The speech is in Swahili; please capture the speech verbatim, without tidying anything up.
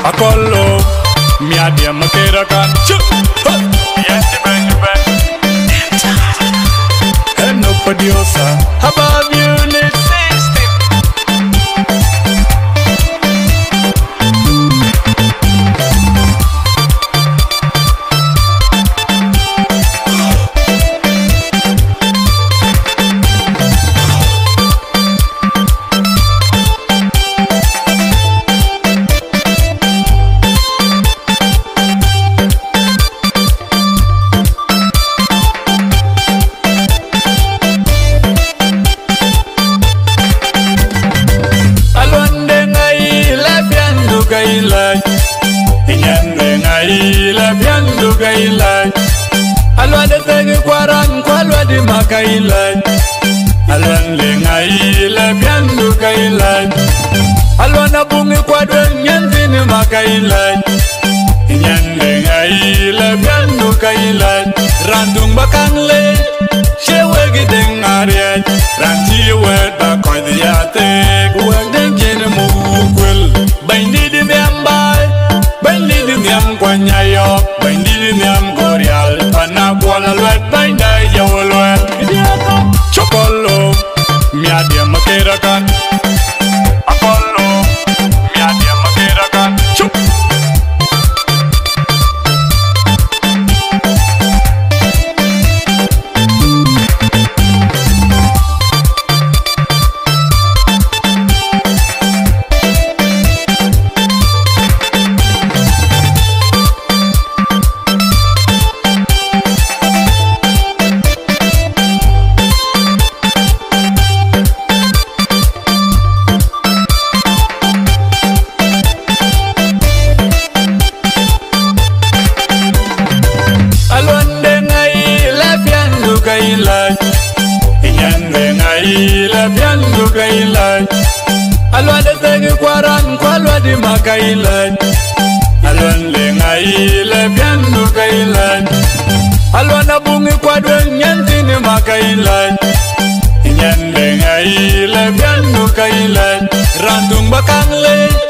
Akolo, mi adia makera kan. Yes, bang bang. And no podiosa, above unit system. Gailan, inyande ngai la biandu gailan. Alwa de tegi kwaran kwalwa di makailan. Alwan le ngai la biandu gailan. Alwa na bungi kwadwe nyantini makailan. Inyande ngai la biandu gailan. Randung bakang le, shewe gideng arian. Ranti wed bakoy diate, wed den jene mukwel. Bindi di miambai, bindi di miam kwanyayo, bindi di miam gorial, panakwala luet bindi yawolwet. Chokolo, miadia makerakan. Apollo, miadia makerakan. Chuk. Alwa de tegi kwaran kwalwa di makailan. Alwan le ngai le biandu kailan. Alwa na bungi kwadwe nyantini makailan. Nyande ngai le biandu kailan. Randung bakang le,